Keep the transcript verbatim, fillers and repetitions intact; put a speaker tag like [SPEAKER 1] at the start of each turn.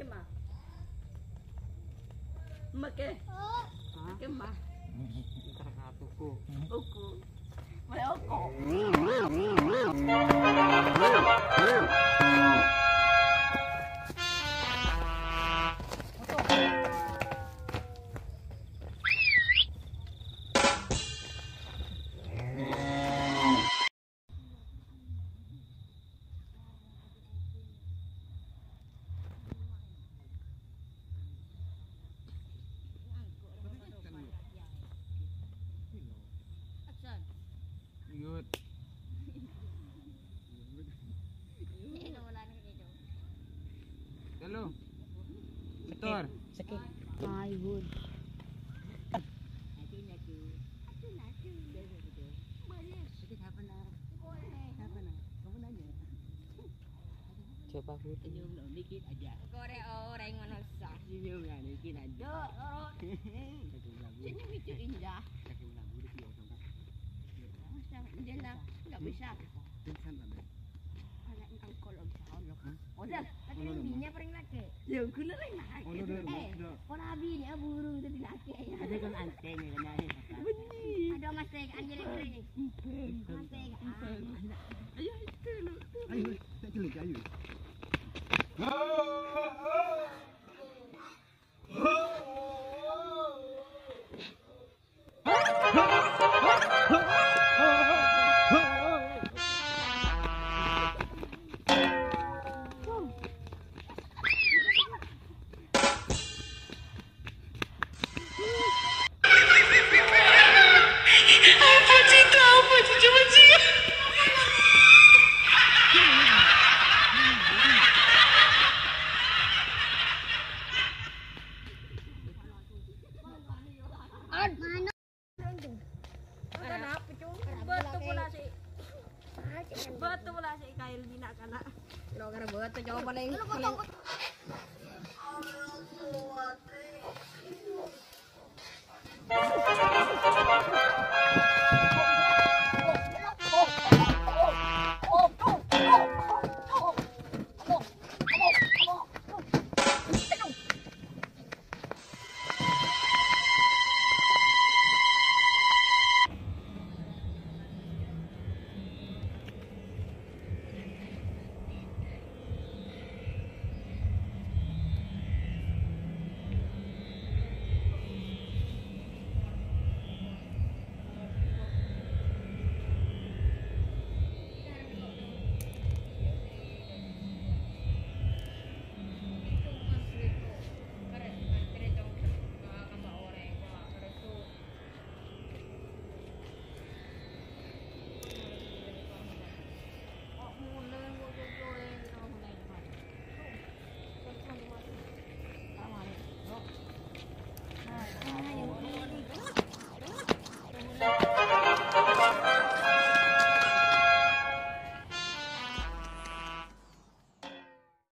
[SPEAKER 1] mah. Make. Make mah.
[SPEAKER 2] Tuku.
[SPEAKER 1] Tuku. Boleh oko.
[SPEAKER 2] Yud. Halo. Motor.
[SPEAKER 3] Sakit. Ay, wood.
[SPEAKER 2] Coba Bud.
[SPEAKER 3] Senyum dong dikit aja.
[SPEAKER 1] Korek orang mana sah.
[SPEAKER 3] Senyum lah dikit aja.
[SPEAKER 1] Senyum itu indah. Dia lah, nggak bisa. Anak engkau kolom sahur loh. Udah, tapi lebihnya paling laki. Ya, gula lain laki. Eh, orang abi ni burung itu laki.
[SPEAKER 3] Ada kan anteng ya kan.
[SPEAKER 1] Benih. Ada mas teh anjir ini. Mas teh. Ayo itu lu.
[SPEAKER 2] Ayo, tak celik ayo.
[SPEAKER 1] Betul pula si kail bina kana. Lo kira betul coba paling paling